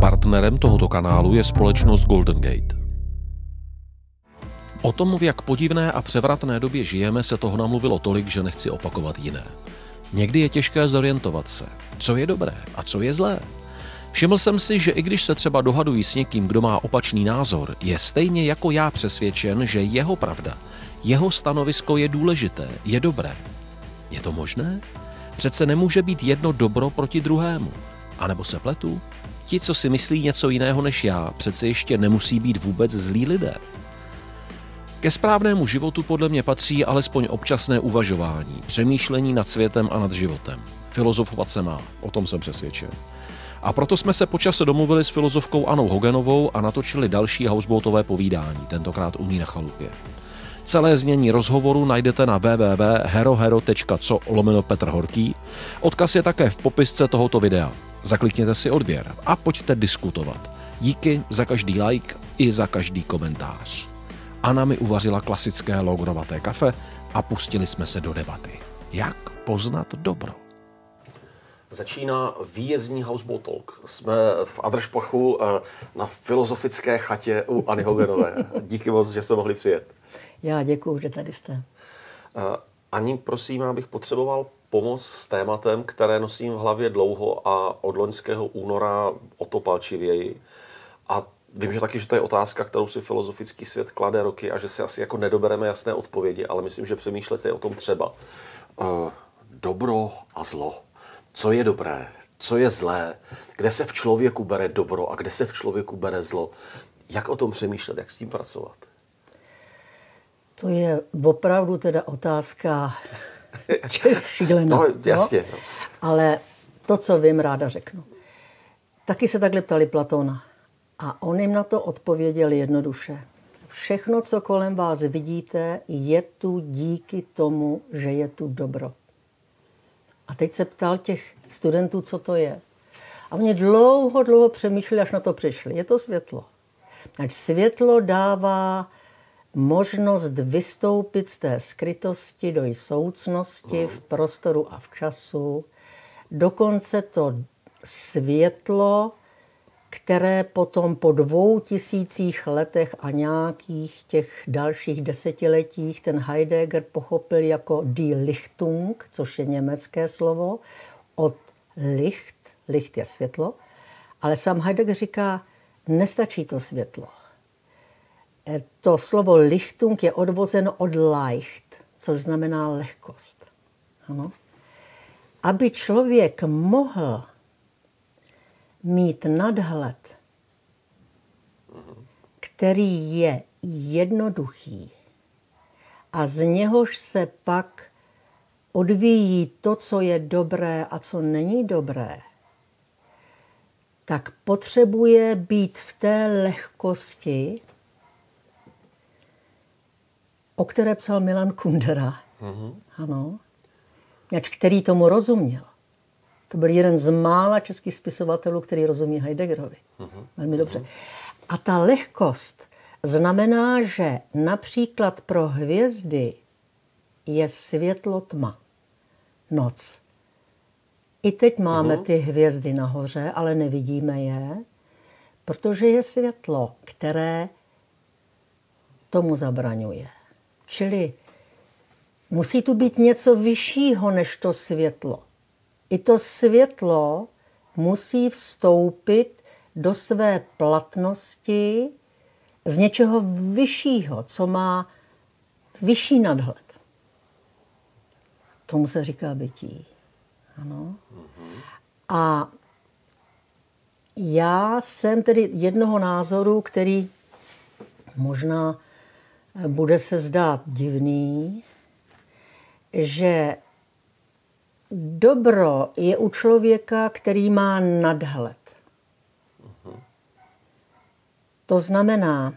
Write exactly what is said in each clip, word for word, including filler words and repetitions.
Partnerem tohoto kanálu je společnost Golden Gate. O tom, v jak podivné a převratné době žijeme, se toho namluvilo tolik, že nechci opakovat jiné. Někdy je těžké zorientovat se, co je dobré a co je zlé. Všiml jsem si, že i když se třeba dohaduji s někým, kdo má opačný názor, je stejně jako já přesvědčen, že jeho pravda, jeho stanovisko je důležité, je dobré. Je to možné? Přece nemůže být jedno dobro proti druhému. A nebo se pletu? Ti, co si myslí něco jiného než já, přece ještě nemusí být vůbec zlí lidé. Ke správnému životu podle mě patří alespoň občasné uvažování, přemýšlení nad světem a nad životem. Filozofovat se má, o tom jsem přesvědčen. A proto jsme se po čase domluvili s filozofkou Annou Hogenovou a natočili další houseboatové povídání, tentokrát u ní na chalupě. Celé znění rozhovoru najdete na w w w tečka herohero tečka co lomeno Petr Horký. Odkaz je také v popisce tohoto videa. Zaklikněte si odběr a pojďte diskutovat. Díky za každý like i za každý komentář. Anna mi uvařila klasické logrovaté kafe a pustili jsme se do debaty. Jak poznat dobro? Začíná výjezdní Houseboat Talk. Jsme v Adršpachu na filozofické chatě u Anny Hogenové. Díky moc, že jsme mohli přijet. Já děkuju, že tady jste. Ani, prosím, abych potřeboval pomoc s tématem, které nosím v hlavě dlouho a od loňského února o to palčivěji. A vím, že taky, že to je otázka, kterou si filozofický svět klade roky a že si asi jako nedobereme jasné odpovědi, ale myslím, že přemýšlet je o tom třeba. Uh, dobro a zlo. Co je dobré, co je zlé, kde se v člověku bere dobro a kde se v člověku bere zlo. Jak o tom přemýšlet, jak s tím pracovat? To je opravdu teda otázka šílená. No, jasně. No. Ale to, co vím, ráda řeknu. Taky se takhle ptali Platóna. A on jim na to odpověděl jednoduše. Všechno, co kolem vás vidíte, je tu díky tomu, že je tu dobro. A teď se ptal těch studentů, co to je. A oni dlouho, dlouho přemýšleli, až na to přišli. Je to světlo. Ať světlo dává možnost vystoupit z té skrytosti do soucnosti v prostoru a v času. Dokonce to světlo, které potom po dvou tisících letech a nějakých těch dalších desetiletích ten Heidegger pochopil jako die Lichtung, což je německé slovo, od Licht, Licht je světlo, ale sám Heidegger říká, nestačí to světlo. To slovo Lichtung je odvozeno od Leicht, což znamená lehkost. Ano. Aby člověk mohl mít nadhled, který je jednoduchý a z něhož se pak odvíjí to, co je dobré a co není dobré, tak potřebuje být v té lehkosti, o které psal Milan Kundera, mm-hmm. ano, který tomu rozuměl. To byl jeden z mála českých spisovatelů, který rozumí Heideggerovi. Mm-hmm. Velmi dobře. A ta lehkost znamená, že například pro hvězdy je světlo tma, noc. I teď máme mm-hmm. ty hvězdy nahoře, ale nevidíme je, protože je světlo, které tomu zabraňuje. Čili musí tu být něco vyššího než to světlo. I to světlo musí vstoupit do své platnosti z něčeho vyššího, co má vyšší nadhled. Tomu se říká bytí. Ano. A já jsem tedy jednoho názoru, který možná bude se zdát divný, že dobro je u člověka, který má nadhled. To znamená,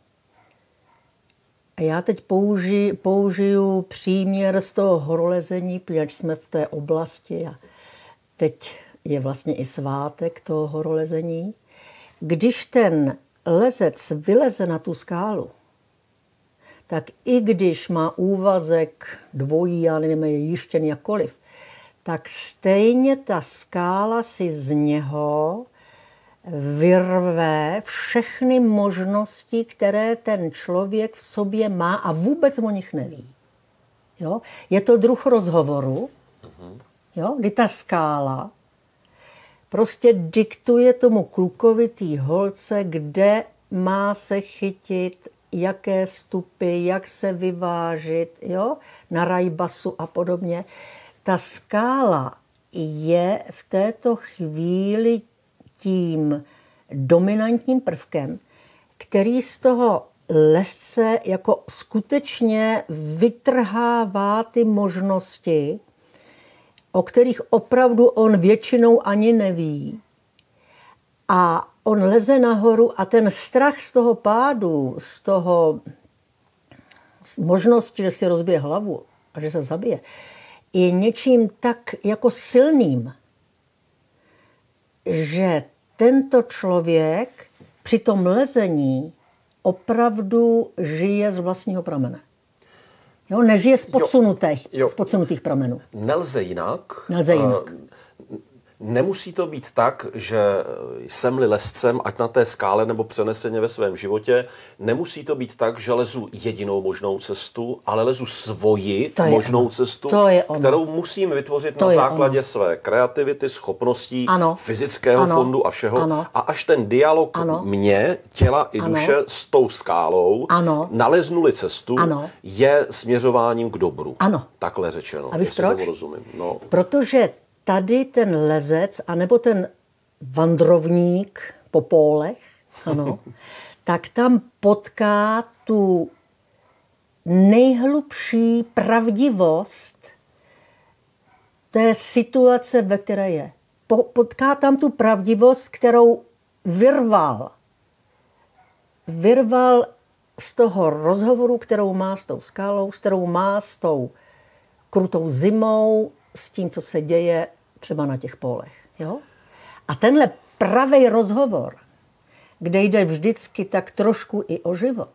já teď použi, použiju příměr z toho horolezení, protože jsme v té oblasti a teď je vlastně i svátek toho horolezení. Když ten lezec vyleze na tu skálu, tak i když má úvazek dvojí, já nevím, je jištěn jakkoliv, tak stejně ta skála si z něho vyrve všechny možnosti, které ten člověk v sobě má a vůbec o nich neví. Jo? Je to druh rozhovoru, jo? Kdy ta skála prostě diktuje tomu klukovi, tý holce, kde má se chytit, jaké stupy, jak se vyvážit, jo? Na rajbasu a podobně. Ta skála je v této chvíli tím dominantním prvkem, který z toho lezce jako skutečně vytrhává ty možnosti, o kterých opravdu on většinou ani neví. A on leze nahoru a ten strach z toho pádu, z toho z možnosti, že si rozbije hlavu a že se zabije, je něčím tak jako silným, že tento člověk při tom lezení opravdu žije z vlastního pramene. Jo, nežije z podsunutých, jo, jo. z podsunutých pramenů. Nelze jinak. Nelze jinak. Nemusí to být tak, že jsem-li lezcem, ať na té skále nebo přeneseně ve svém životě, nemusí to být tak, že lezu jedinou možnou cestu, ale lezu svoji možnou ono. cestu, kterou musím vytvořit to na základě ono. své kreativity, schopností, ano. fyzického ano. fondu a všeho. Ano. A až ten dialog ano. mě, těla i ano. duše s tou skálou ano. naleznuli cestu, ano. je směřováním k dobru. Ano. Takhle řečeno. A víš proč? Tomu rozumím. No. Protože tady ten lezec, anebo ten vandrovník po pólech, ano, tak tam potká tu nejhlubší pravdivost té situace, ve které je. Potká tam tu pravdivost, kterou vyrval. Vyrval z toho rozhovoru, kterou má s tou skálou, s kterou má s tou krutou zimou, s tím, co se děje třeba na těch pólech. Jo? A tenhle pravej rozhovor, kde jde vždycky tak trošku i o život,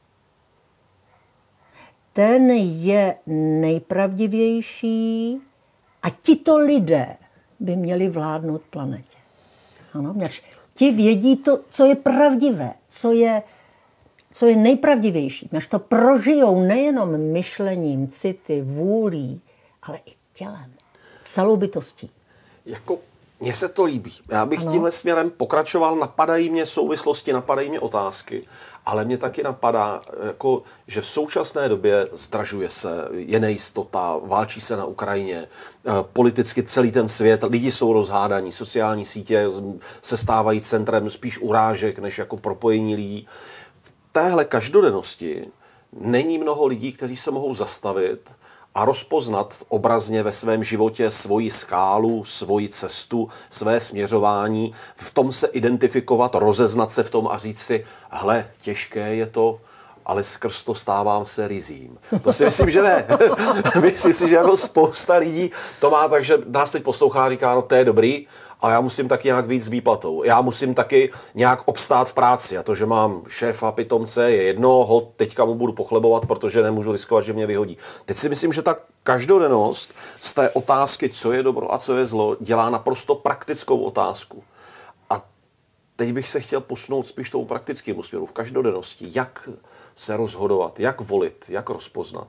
ten je nejpravdivější a tito lidé by měli vládnout planetě. Ano, ti vědí to, co je pravdivé, co je, co je nejpravdivější. Až to prožijou nejenom myšlením, city, vůlí, ale i tělem, celou bytostí. Jako, mně se to líbí. Já bych ano. tímhle směrem pokračoval, napadají mě souvislosti, napadají mě otázky, ale mě taky napadá, jako, že v současné době zdražuje se, je nejistota, válčí se na Ukrajině, politicky celý ten svět, lidi jsou rozhádaní, sociální sítě se stávají centrem spíš urážek, než jako propojení lidí. V téhle každodennosti není mnoho lidí, kteří se mohou zastavit a rozpoznat obrazně ve svém životě svoji skálu, svoji cestu, své směřování, v tom se identifikovat, rozeznat se v tom a říct si, hle, těžké je to, ale skrz to stávám se ryzím. To si myslím, že ne. Myslím si, že jako spousta lidí to má tak, že nás teď poslouchá a říká, no to je dobrý, ale já musím taky nějak víc s výplatou. Já musím taky nějak obstát v práci. A to, že mám šéfa pitomce, je jedno, hod, teďka mu budu pochlebovat, protože nemůžu riskovat, že mě vyhodí. Teď si myslím, že ta každodennost z té otázky, co je dobro a co je zlo, dělá naprosto praktickou otázku. A teď bych se chtěl posunout spíš tou praktickému směru v každodennosti. Jak se rozhodovat, jak volit, jak rozpoznat?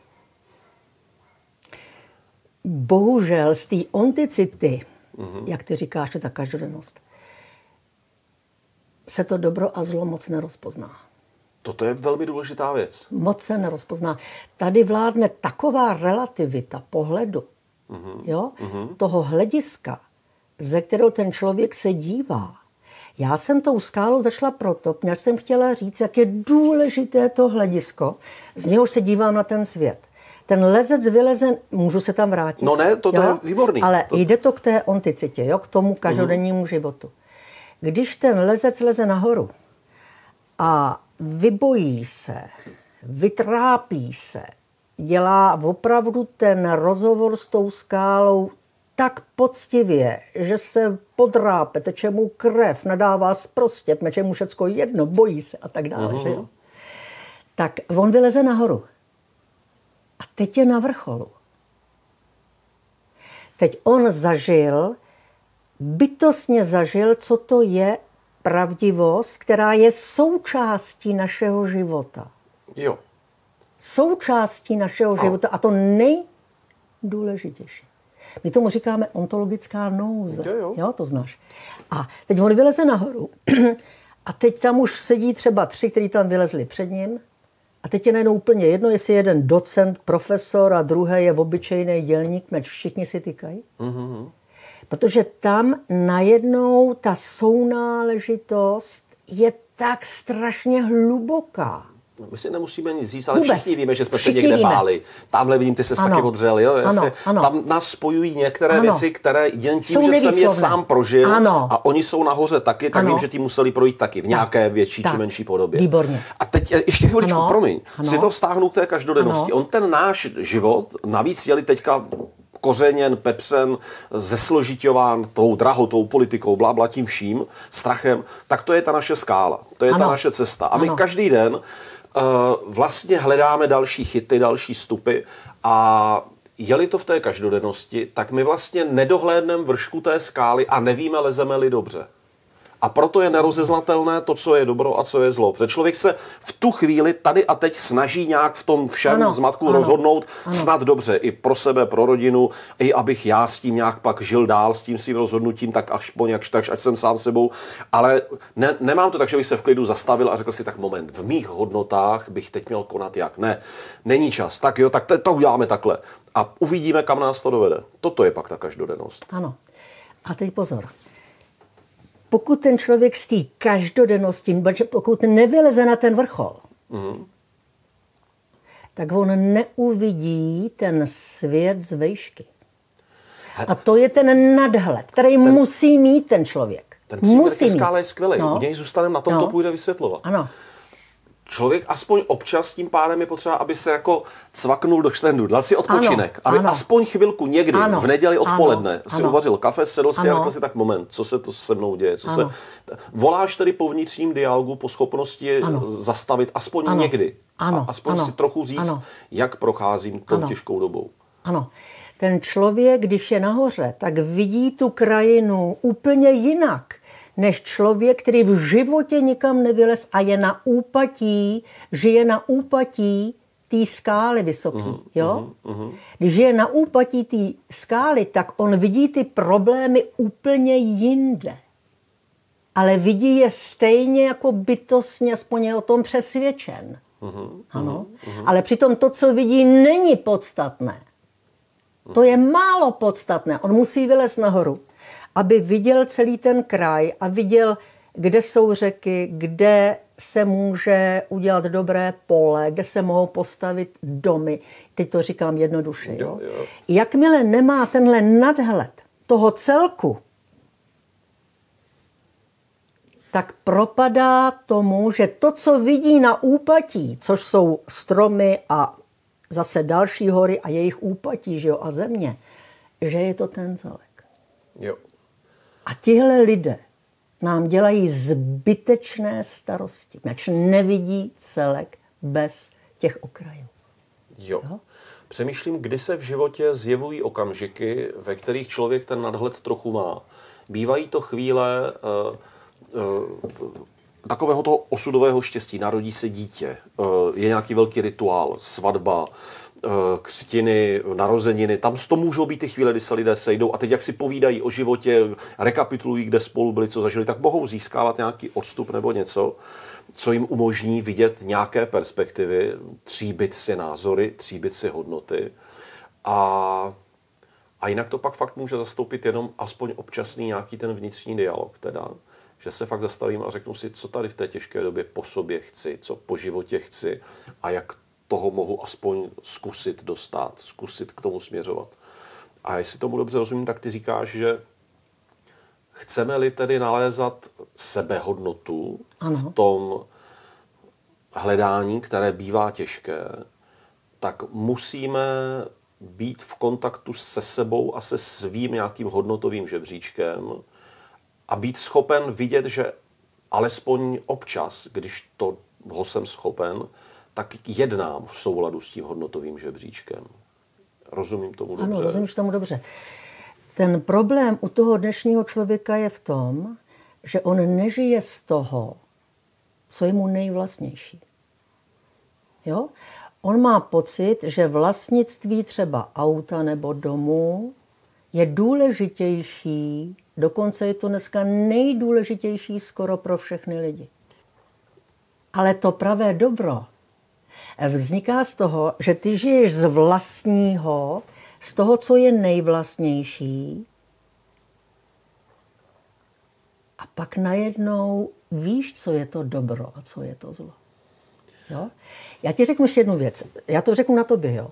Bohužel z té onticity, mm-hmm. jak ty říkáš, je ta každodennost, se to dobro a zlo moc nerozpozná. Toto je velmi důležitá věc. Moc se nerozpozná. Tady vládne taková relativita pohledu, mm-hmm. jo? Mm-hmm. toho hlediska, ze kterého ten člověk se dívá. Já jsem tou skálou začala proto, protože jsem chtěla říct, jak je důležité to hledisko, z něhož se dívám na ten svět. Ten lezec vylezen, můžu se tam vrátit. No ne, to, to je výborný. Ale to... jde to k té onticitě, jo, k tomu každodennímu mm. životu. Když ten lezec leze nahoru a vybojí se, vytrápí se, dělá opravdu ten rozhovor s tou skálou tak poctivě, že se podrápe, teče mu krev, nadává sprostě, teče mu všecko jedno, bojí se a tak dále. Mm. Že jo? Tak on vyleze nahoru. A teď je na vrcholu. Teď on zažil, bytostně zažil, co to je pravdivost, která je součástí našeho života. Jo. Součástí našeho no. života a to nejdůležitější. My tomu říkáme ontologická nouze. Jo, jo. Jo, to znáš. A teď on vyleze nahoru a teď tam už sedí třeba tři, kteří tam vylezli před ním a teď je najednou úplně jedno, jestli jeden docent, profesor a druhý je obyčejný dělník, meč všichni si tykají. Mm-hmm. Protože tam najednou ta sounáležitost je tak strašně hluboká. My si nemusíme nic říct, ale Vůbec. všichni víme, že jsme Všichni se někde víme. báli. Tamhle vidím, ty se taky odřel. Jo? Ano, se, ano. Tam nás spojují některé ano. věci, které jen tím, jsou že nevýslovné. jsem je sám prožil ano. a oni jsou nahoře taky, tak ano. vím, že tím museli projít taky v nějaké tak. větší tak. či menší podobě. Výborně. A teď ještě chviličku, ano. promiň, ano. si to vztáhnu k té každodennosti. Ano. On ten náš život, navíc jeli teďka kořeněn, pepřen, zesložiťován tou drahotou, politikou, blábla tím vším, strachem, tak to je ta naše skála. To je ano. ta naše cesta. A my ano. každý den vlastně hledáme další chyty, další stupy a je-li to v té každodennosti, tak my vlastně nedohlédneme vršku té skály a nevíme, lezeme-li dobře. A proto je nerozeznatelné to, co je dobro a co je zlo. Protože člověk se v tu chvíli tady a teď snaží nějak v tom všem ano, zmatku ano, rozhodnout ano. snad dobře i pro sebe, pro rodinu, i abych já s tím nějak pak žil dál, s tím svým rozhodnutím, tak až po nějak, tak ať jsem sám sebou. Ale ne, nemám to tak, že bych se v klidu zastavil a řekl si, tak moment, v mých hodnotách bych teď měl konat jak. Ne, není čas. Tak jo, tak to, to uděláme takhle. A uvidíme, kam nás to dovede. Toto je pak ta každodennost. Ano. A teď pozor. Pokud ten člověk z té každodennosti, pokud nevyleze na ten vrchol, mm. tak on neuvidí ten svět z vejšky. A to je ten nadhled, který ten, musí mít ten člověk. Ten příběh ke skále je skvělý. No. U něj zůstaneme, na tom no. to půjde vysvětlovat. Ano. Člověk aspoň občas tím pádem je potřeba, aby se jako cvaknul do štendu, dal si odpočinek, ano, aby ano. aspoň chvilku někdy ano, v neděli odpoledne ano, si ano. uvařil kafe, sedl si ano. a řekl si tak moment, co se to se mnou děje, co se... Voláš tedy po vnitřním dialogu, po schopnosti ano. zastavit aspoň ano. někdy ano. a aspoň ano. si trochu říct, ano. jak procházím tou ano. těžkou dobou. Ano. Ten člověk, když je nahoře, tak vidí tu krajinu úplně jinak, než člověk, který v životě nikam nevylez a je na úpatí, žije na úpatí té skály vysoký. Mm, jo? Mm, mm. Když je na úpatí té skály, tak on vidí ty problémy úplně jinde. Ale vidí je stejně jako bytostně, aspoň je o tom přesvědčen. Mm, ano? Mm, Ale přitom to, co vidí, není podstatné. To je málo podstatné. On musí vylézt nahoru, aby viděl celý ten kraj a viděl, kde jsou řeky, kde se může udělat dobré pole, kde se mohou postavit domy. Teď to říkám jednoduše. Jo? Jo, jo. Jakmile nemá tenhle nadhled toho celku, tak propadá tomu, že to, co vidí na úpatí, což jsou stromy a zase další hory a jejich úpatí, že jo, a země, že je to ten celek. Jo. A tihle lidé nám dělají zbytečné starosti, ač nevidí celek bez těch okrajů. Jo. jo. Přemýšlím, kdy se v životě zjevují okamžiky, ve kterých člověk ten nadhled trochu má. Bývají to chvíle uh, uh, takového toho osudového štěstí. Narodí se dítě, uh, je nějaký velký rituál, svatba, křtiny, narozeniny, tam to můžou být ty chvíle, kdy se lidé sejdou a teď jak si povídají o životě, rekapitulují, kde spolu byli, co zažili, tak mohou získávat nějaký odstup nebo něco, co jim umožní vidět nějaké perspektivy, tříbit si názory, tříbit si hodnoty a, a jinak to pak fakt může zastoupit jenom aspoň občasný nějaký ten vnitřní dialog, teda, že se fakt zastavím a řeknu si, co tady v té těžké době po sobě chci, co po životě chci a jak toho mohu aspoň zkusit dostat, zkusit k tomu směřovat. A jestli tomu dobře rozumím, tak ty říkáš, že chceme-li tedy nalézat sebehodnotu ano. v tom hledání, které bývá těžké, tak musíme být v kontaktu se sebou a se svým nějakým hodnotovým žebříčkem a být schopen vidět, že alespoň občas, když to ho jsem schopen, tak jednám v souladu s tím hodnotovým žebříčkem. Rozumím tomu dobře? Ano, rozumíš tomu dobře. Ten problém u toho dnešního člověka je v tom, že on nežije z toho, co je mu nejvlastnější. Jo? On má pocit, že vlastnictví třeba auta nebo domu je důležitější, dokonce je to dneska nejdůležitější skoro pro všechny lidi. Ale to pravé dobro vzniká z toho, že ty žiješ z vlastního, z toho, co je nejvlastnější, a pak najednou víš, co je to dobro a co je to zlo. Jo? Já ti řeknu ještě jednu věc. Já to řeknu na tobě, jo.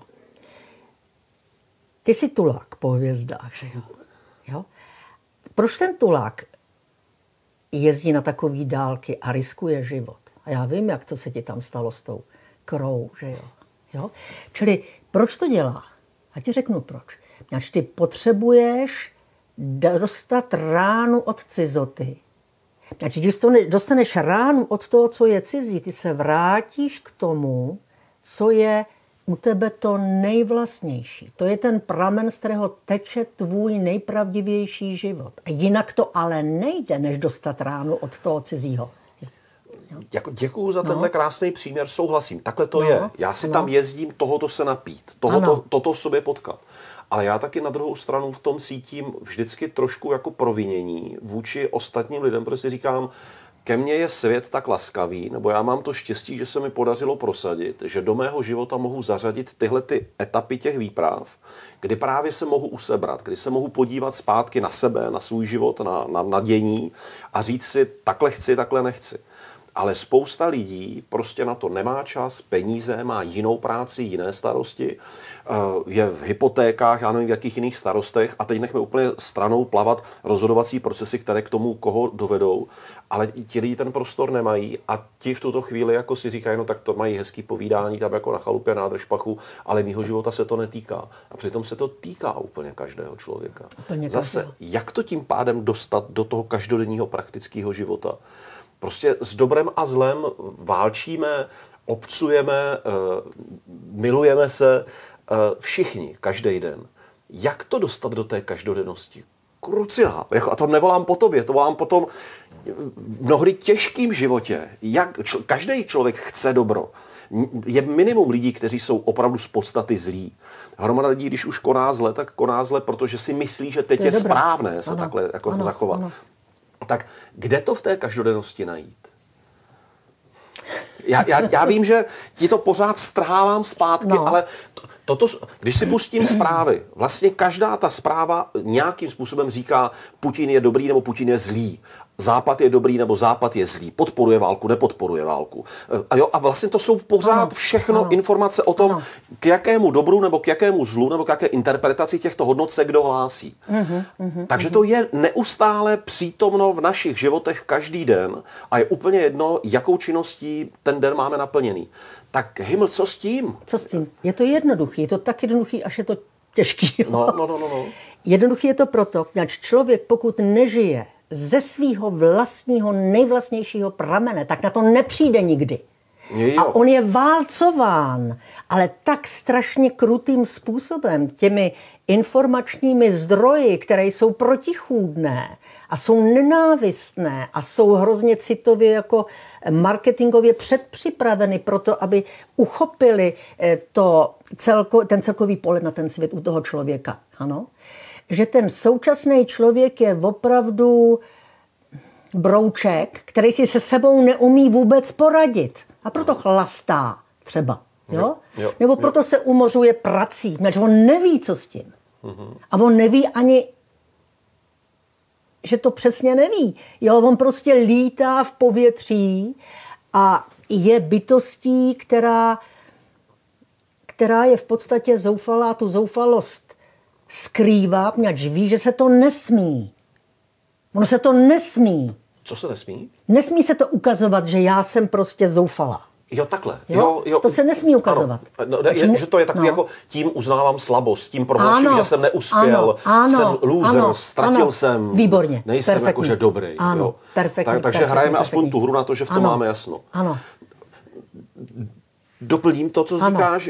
Ty jsi tulák po hvězdách, že jo? jo? Proč ten tulák jezdí na takové dálky a riskuje život? A já vím, jak to se ti tam stalo s tou krou, že jo? jo? Čili proč to dělá? A ti řeknu proč. Až ty potřebuješ dostat ránu od cizoty. Až když dostaneš ránu od toho, co je cizí, ty se vrátíš k tomu, co je u tebe to nejvlastnější. To je ten pramen, z kterého teče tvůj nejpravdivější život. A jinak to ale nejde, než dostat ránu od toho cizího. Jako děkuju za tenhle no. krásný příměr, souhlasím. Takhle to no. je. Já si no. tam jezdím tohoto se napít, tohoto, toto v sobě potkat. Ale já taky na druhou stranu v tom cítím vždycky trošku jako provinění vůči ostatním lidem, protože si říkám, ke mně je svět tak laskavý, nebo já mám to štěstí, že se mi podařilo prosadit, že do mého života mohu zařadit tyhle ty etapy těch výprav, kdy právě se mohu usebrat, kdy se mohu podívat zpátky na sebe, na svůj život, na, na, na dění a říct si, takhle chci, takhle nechci. Ale spousta lidí prostě na to nemá čas, peníze, má jinou práci, jiné starosti, je v hypotékách, já nevím v jakých jiných starostech a teď nechme úplně stranou plavat rozhodovací procesy, které k tomu koho dovedou, ale ti lidi ten prostor nemají a ti v tuto chvíli jako si říkají, no tak to mají hezký povídání tam jako na chalupě nádrž pachu, ale mýho života se to netýká. A přitom se to týká úplně každého člověka. Úplně Zase, každého. jak to tím pádem dostat do toho každodenního praktického života? Prostě s dobrem a zlem válčíme, obcujeme, milujeme se všichni, každý den. Jak to dostat do té každodennosti? Kruciál. A to nevolám po tobě, to volám po tom mnohdy těžkým životě. Jak, čl, každý člověk chce dobro. Je minimum lidí, kteří jsou opravdu z podstaty zlí. Hromada lidí, když už koná zle, tak koná zle, protože si myslí, že teď je, je správné se ano, takhle jako ano, zachovat. Ano. Tak kde to v té každodennosti najít? Já, já, já vím, že ti to pořád strhávám zpátky, no. ale to, toto, když si pustím zprávy, vlastně každá ta zpráva nějakým způsobem říká, Putin je dobrý nebo Putin je zlý. Západ je dobrý nebo Západ je zlý. Podporuje válku, nepodporuje válku. A, jo, a vlastně to jsou pořád ano, všechno ano. informace o tom, ano. k jakému dobru nebo k jakému zlu nebo k jaké interpretaci těchto hodnot se kdo hlásí. Uh-huh, uh-huh, Takže uh-huh. to je neustále přítomno v našich životech každý den a je úplně jedno, jakou činností ten den máme naplněný. Tak Himml, co s tím? Co s tím? Je to jednoduchý. Je to tak jednoduchý, až je to těžký. No, no, no, no, no. Jednoduchý je to proto, že člověk, pokud nežije ze svého vlastního, nejvlastnějšího pramene, tak na to nepřijde nikdy. Jo. A on je válcován, ale tak strašně krutým způsobem, těmi informačními zdroji, které jsou protichůdné a jsou nenávistné a jsou hrozně citově jako marketingově předpřipraveny pro to, aby uchopili to celko, ten celkový pohled na ten svět u toho člověka. Ano? Že ten současný člověk je opravdu brouček, který si se sebou neumí vůbec poradit. A proto chlastá třeba. Jo? Jo, jo, Nebo proto jo. se umořuje prací, protože on neví, co s tím. Mhm. A on neví ani, že to přesně neví. Jo? On prostě lítá v povětří a je bytostí, která, která je v podstatě zoufalá, tu zoufalost skrývá, protože ví, že se to nesmí. Ono se to nesmí. Co se nesmí? Nesmí se to ukazovat, že já jsem prostě zoufalá. Jo, takhle. Jo? Jo, jo. To se nesmí ukazovat. Ano. No, je, že to je takový no. jako tím uznávám slabost, tím prohlašuji, že jsem neuspěl, ano, jsem loser, ano, ztratil ano. jsem, Výborně, nejsem perfektní. jakože dobrý. Ano, jo. perfektní. Tak, takže perfektní, hrajeme perfektní. aspoň tu hru na to, že v tom ano, máme jasno. Ano. Doplním to, co ano. říkáš, že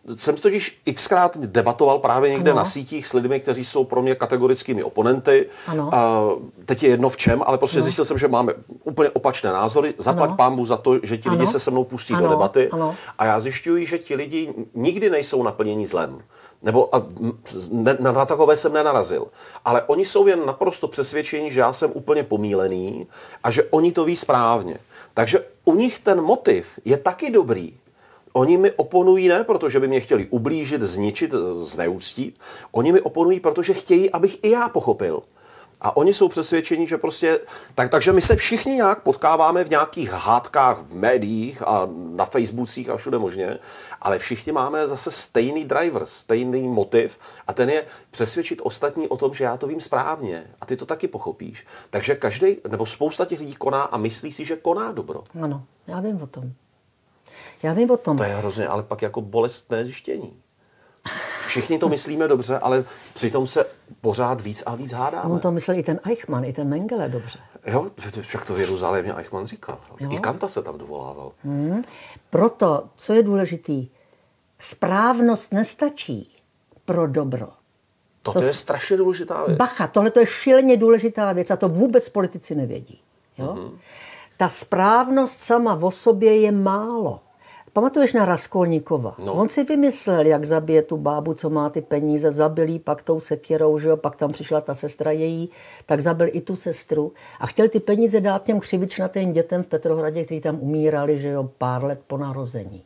jsem totiž xkrát debatoval právě někde ano. na sítích s lidmi, kteří jsou pro mě kategorickými oponenty. Ano. Uh, teď je jedno v čem, ale prostě ano. zjistil jsem, že máme úplně opačné názory. Zaplať pánbu za to, že ti ano. lidi se se mnou pustí ano. do debaty. Ano. A já zjišťuji, že ti lidi nikdy nejsou naplněni zlem. Nebo a, ne, na, na takové jsem nenarazil. Ale oni jsou jen naprosto přesvědčeni, že já jsem úplně pomílený a že oni to ví správně. Takže u nich ten motiv je taky dobrý. Oni mi oponují ne, protože by mě chtěli ublížit, zničit, zneúctít. Oni mi oponují, protože chtějí, abych i já pochopil. A oni jsou přesvědčeni, že prostě... Tak, takže my se všichni nějak potkáváme v nějakých hádkách v médiích a na Facebookích a všude možně, ale všichni máme zase stejný driver, stejný motiv a ten je přesvědčit ostatní o tom, že já to vím správně a ty to taky pochopíš. Takže každý, nebo spousta těch lidí koná a myslí si, že koná dobro. Ano, já vím o tom. Já vím o tom. To je hrozně, ale pak jako bolestné zjištění. Všichni to myslíme dobře, ale přitom se pořád víc a víc hádáme. On to myslel i ten Eichmann, i ten Mengele dobře. Jo, však to v Jeruzalémě Eichmann říkal. Jo? I Kanta se tam dovolával. Hmm. Proto, co je důležitý, správnost nestačí pro dobro. To, to je strašně důležitá věc. Bacha, tohle to je šíleně důležitá věc a to vůbec politici nevědí. Jo? Mm-hmm. Ta správnost sama o sobě je málo. Pamatuješ na Raskolníkova? No. On si vymyslel, jak zabije tu bábu, co má ty peníze, zabil jí pak tou sekirou, že jo? Pak tam přišla ta sestra její, tak zabil i tu sestru a chtěl ty peníze dát těm křivičnatým dětem v Petrohradě, kteří tam umírali, že jo, pár let po narození.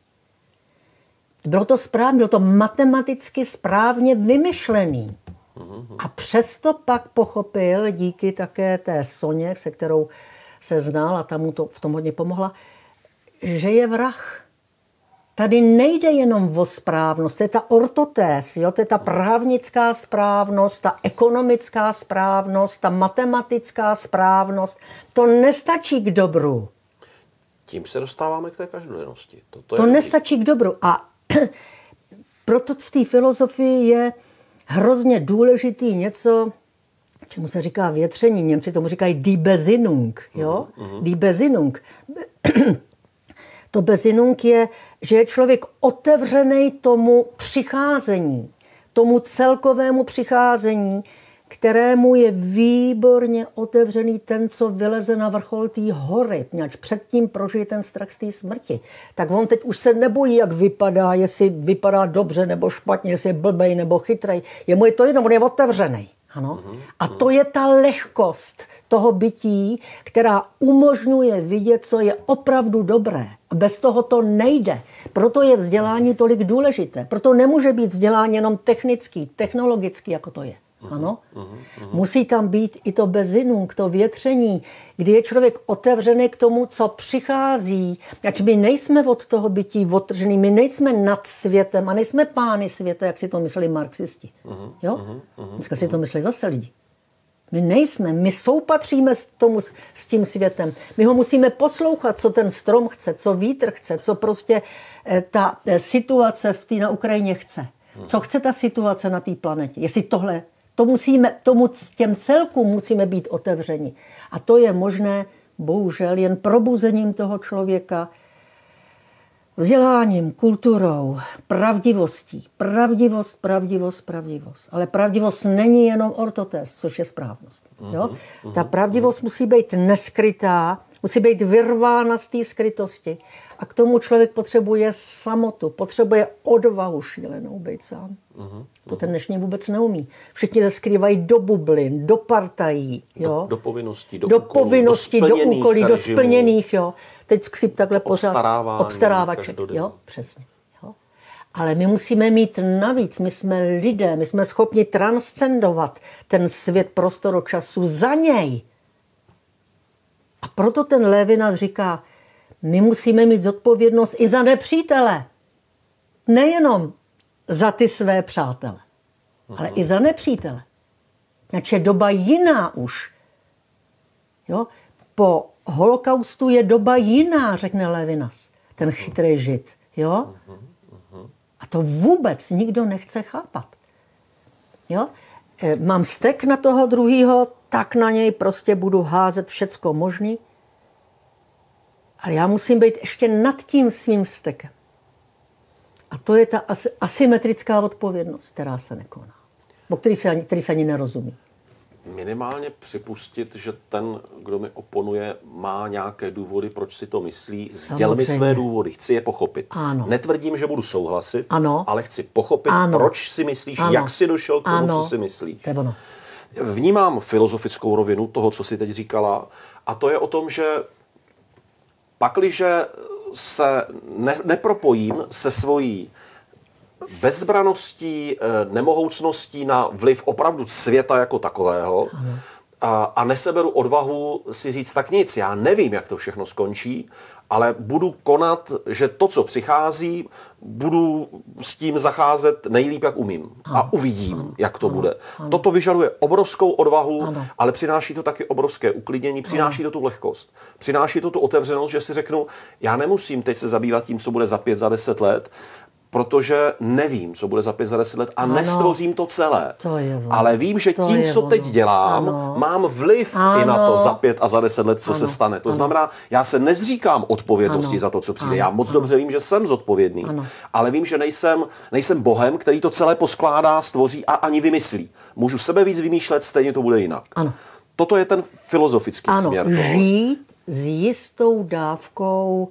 Bylo to správně, bylo to matematicky správně vymyšlený. A přesto pak pochopil, díky také té Soně, se kterou se znal a tam mu to v tom hodně pomohla, že je vrah. Tady nejde jenom o správnost, to je ta ortotés, jo? To je ta právnická správnost, ta ekonomická správnost, ta matematická správnost. To nestačí k dobru. Tím se dostáváme k té každodennosti. To, to, to nestačí k dobru. A proto v té filozofii je hrozně důležitý něco, čemu se říká větření. Němci tomu říkají die Besinnung. Jo? Mm-hmm. Die Besinnung. To Besinnung je, že je člověk otevřený tomu přicházení, tomu celkovému přicházení, kterému je výborně otevřený ten, co vyleze na vrchol té hory, měč předtím prožije ten strach z té smrti. Tak on teď už se nebojí, jak vypadá, jestli vypadá dobře nebo špatně, jestli je blbej nebo chytrej. Je mu je to jedno, on je otevřený. Ano? A to je ta lehkost toho bytí, která umožňuje vidět, co je opravdu dobré. A bez toho to nejde. Proto je vzdělání tolik důležité. Proto nemůže být vzdělání jenom technický, technologický, jako to je. Ano? Musí tam být i to Besinnung, to větření, kdy je člověk otevřený k tomu, co přichází. Ač my nejsme od toho bytí odtržený, my nejsme nad světem a nejsme pány světa, jak si to mysleli marxisti. Jo? Dneska si to myslí zase lidi. My nejsme, my soupatříme s, tomu, s tím světem. My ho musíme poslouchat, co ten strom chce, co vítr chce, co prostě ta situace v té na Ukrajině chce. Co chce ta situace na té planetě. Jestli tohle, to musíme, tomu, těm celkům musíme být otevřeni. A to je možné, bohužel, jen probuzením toho člověka, vzděláním, kulturou, pravdivostí. Pravdivost, pravdivost, pravdivost. Ale pravdivost není jenom ortotés, což je správnost. Jo? Ta pravdivost musí být neskrytá, musí být vyrvána z té skrytosti. A k tomu člověk potřebuje samotu, potřebuje odvahu šílenou být sám. To ten dnešní vůbec neumí. Všichni se skrývají do bublin, do partají. Jo? Do, do povinností, do, do úkolů, povinností, do, do úkolí, do splněných. Jo? Teď si takhle pořád obstarávaček. Jo? Přesně. Jo? Ale my musíme mít navíc, my jsme lidé, my jsme schopni transcendovat ten svět prostoru času za něj. A proto ten Lévinas říká, my musíme mít zodpovědnost i za nepřítele. Nejenom za ty své přátele, ale i za nepřítele. Znači je doba jiná už. Jo? Po holokaustu je doba jiná, řekne Lévinas, ten chytrý žid. Jo? A to vůbec nikdo nechce chápat. Jo? Mám vztek na toho druhýho, tak na něj prostě budu házet všecko možný. Ale já musím být ještě nad tím svým vztekem. A to je ta asymetrická odpovědnost, která se nekoná. O který se, který se ani nerozumí. Minimálně připustit, že ten, kdo mi oponuje, má nějaké důvody, proč si to myslí. Sděl mi své důvody, chci je pochopit. Ano. Netvrdím, že budu souhlasit, ano. ale chci pochopit, ano. proč si myslíš, ano. jak jsi došel k tomu, ano. co si myslíš. To je ono. Vnímám filozofickou rovinu toho, co jsi teď říkala, a to je o tom, že pakliže se ne, nepropojím se svojí bezbraností, nemohoucností na vliv opravdu světa jako takového a, a neseberu odvahu si říct tak nic, já nevím, jak to všechno skončí, ale budu konat, že to, co přichází, budu s tím zacházet nejlíp, jak umím. Ano. A uvidím, ano. jak to ano. bude. Ano. Toto vyžaduje obrovskou odvahu, ano. ale přináší to taky obrovské uklidnění, přináší ano. to tu lehkost. Přináší to tu otevřenost, že si řeknu, já nemusím teď se zabývat tím, co bude za pět, za deset let, protože nevím, co bude za pět, za deset let a ano. nestvořím to celé. To je ono. Ale vím, že to tím, co ono. teď dělám, ano. mám vliv ano. i na to za pět a za deset let, co ano. se stane. To ano. znamená, já se nezříkám odpovědnosti ano. za to, co přijde. ano. Já moc ano. dobře vím, že jsem zodpovědný, ano. ale vím, že nejsem, nejsem Bohem, který to celé poskládá, stvoří a ani vymyslí. Můžu sebe víc vymýšlet, stejně to bude jinak. Ano. Toto je ten filozofický ano. směr toho. Žít s jistou dávkou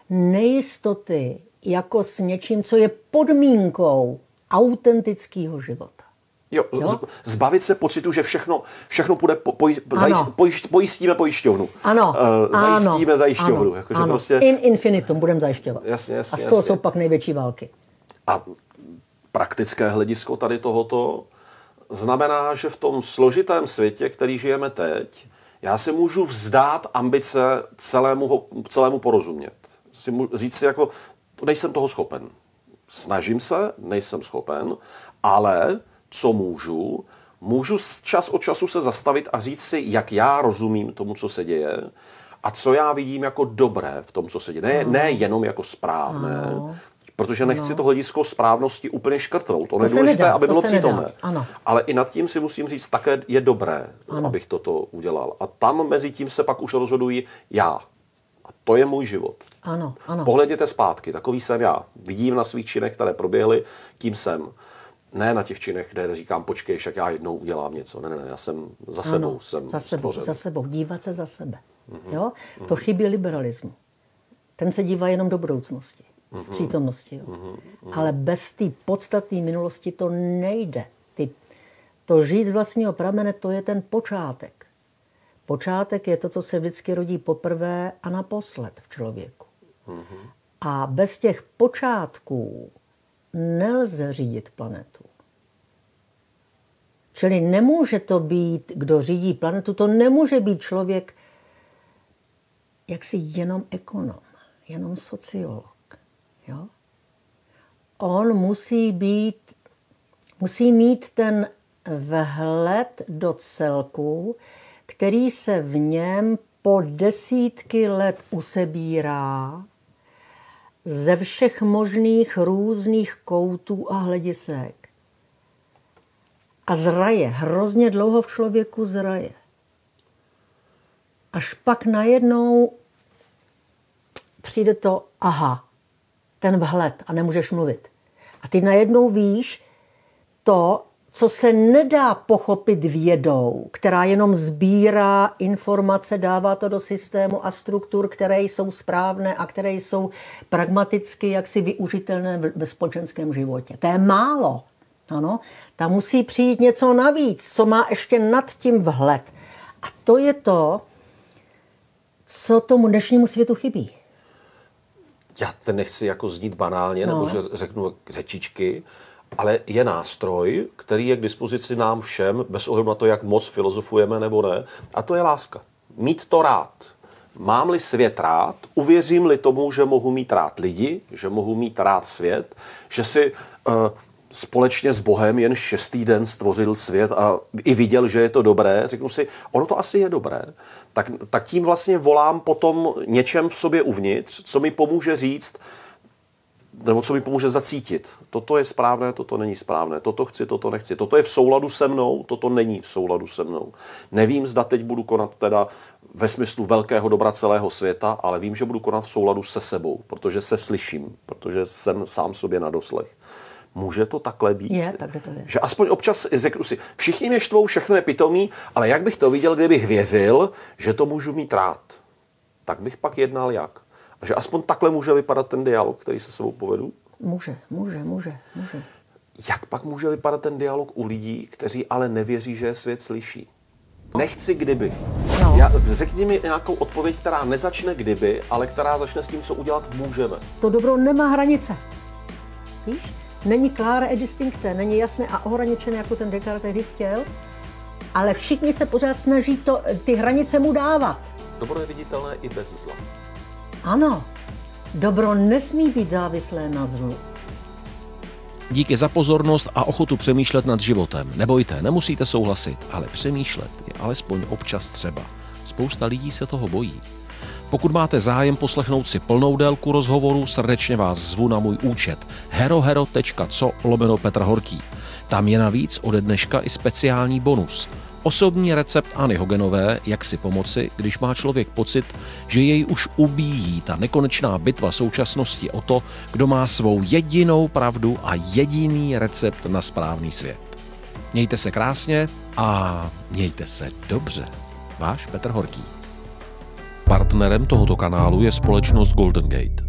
nejistoty, jako s něčím, co je podmínkou autentického života. Jo, jo? Zbavit se pocitu, že všechno, všechno půjde, po, poj, zajist, pojišť, pojistíme pojišťovnu. Ano. Uh, zajistíme ano. zajišťovnu. Ano. Jako, ano. Prostě... In infinitum budeme zajišťovat. Jasně, jasně, a z toho jasně. jsou pak největší války. A praktické hledisko tady tohoto znamená, že v tom složitém světě, který žijeme teď, já si můžu vzdát ambice celému, celému porozumět. Si můžu říct si jako, nejsem toho schopen. Snažím se, nejsem schopen, ale co můžu, můžu čas od času se zastavit a říct si, jak já rozumím tomu, co se děje a co já vidím jako dobré v tom, co se děje. Ne, ne jenom jako správné, ano. protože nechci ano. to hledisko správnosti úplně škrtnout. Ono je důležité, aby bylo přítomné. Ale i nad tím si musím říct, také je dobré, ano. abych toto udělal. A tam mezi tím se pak už rozhoduji já. A to je můj život. Ano, ano. Pohledněte zpátky, takový jsem já. Vidím na svých činech, které proběhly, kým jsem. Ne na těch činech, kde říkám, počkej, však já jednou udělám něco. Ne, ne, ne, já jsem za ano, sebou, jsem za sebou, stvořen. za sebou, dívat se za sebe. Mm-hmm. Jo? To chybí liberalismu. Ten se dívá jenom do budoucnosti, mm-hmm. z přítomnosti. Jo? Mm-hmm. Ale bez té podstatné minulosti to nejde. Ty, to žít z vlastního pramene, to je ten počátek. Počátek je to, co se vždycky rodí poprvé a naposled v člověku. Mm-hmm. A bez těch počátků nelze řídit planetu. Čili nemůže to být, kdo řídí planetu, to nemůže být člověk jaksi jenom ekonom, jenom sociolog. Jo? On musí být, musí mít ten vhled do celku, který se v něm po desítky let usebírá ze všech možných různých koutů a hledisek. A zraje, hrozně dlouho v člověku zraje. Až pak najednou přijde to, aha, ten vhled a nemůžeš mluvit. A ty najednou víš to, co se nedá pochopit vědou, která jenom sbírá informace, dává to do systému a struktur, které jsou správné a které jsou pragmaticky jaksi využitelné ve společenském životě. To je málo. Ano, tam musí přijít něco navíc, co má ještě nad tím vhled. A to je to, co tomu dnešnímu světu chybí. Já ten nechci jako znít banálně, no. nebo že řeknu řečičky, ale je nástroj, který je k dispozici nám všem, bez ohledu na to, jak moc filozofujeme nebo ne, a to je láska. Mít to rád. Mám-li svět rád, uvěřím-li tomu, že mohu mít rád lidi, že mohu mít rád svět, že si uh, společně s Bohem jen šestý den stvořil svět a i viděl, že je to dobré, řeknu si, ono to asi je dobré, tak, tak tím vlastně volám potom něčem v sobě uvnitř, co mi pomůže říct, nebo co mi pomůže zacítit. Toto je správné, toto není správné, toto chci, toto nechci. Toto je v souladu se mnou, toto není v souladu se mnou. Nevím, zda teď budu konat teda ve smyslu velkého dobra celého světa, ale vím, že budu konat v souladu se sebou, protože se slyším, protože jsem sám sobě na doslech. Může to takhle být? Je, takhle to je. Že aspoň občas řeknu si, všichni mě štvou, všechno je pitomí, ale jak bych to viděl, kdybych věřil, že to můžu mít rád? Tak bych pak jednal jak? A že aspoň takhle může vypadat ten dialog, který se sebou povedu? Může, může, může, může. Jak pak může vypadat ten dialog u lidí, kteří ale nevěří, že je svět slyší? Nechci kdyby. No. Já, řekni mi nějakou odpověď, která nezačne kdyby, ale která začne s tím, co udělat můžeme. To dobro nemá hranice. Víš? Není clare et distincte, není jasné a ohraničené, jako ten Descartes tehdy chtěl, ale všichni se pořád snaží to, ty hranice mu dávat. Dobro je viditelné i bez zla. Ano, dobro nesmí být závislé na zlu. Díky za pozornost a ochotu přemýšlet nad životem. Nebojte, nemusíte souhlasit, ale přemýšlet je alespoň občas třeba. Spousta lidí se toho bojí. Pokud máte zájem poslechnout si plnou délku rozhovoru, srdečně vás zvu na můj účet herohero tečka co lomeno Petr Horký. Tam je navíc ode dneška i speciální bonus. Osobní recept Anny Hogenové, jak si pomoci, když má člověk pocit, že jej už ubíjí ta nekonečná bitva současnosti o to, kdo má svou jedinou pravdu a jediný recept na správný svět. Mějte se krásně a mějte se dobře. Váš Petr Horký. Partnerem tohoto kanálu je společnost Golden Gate.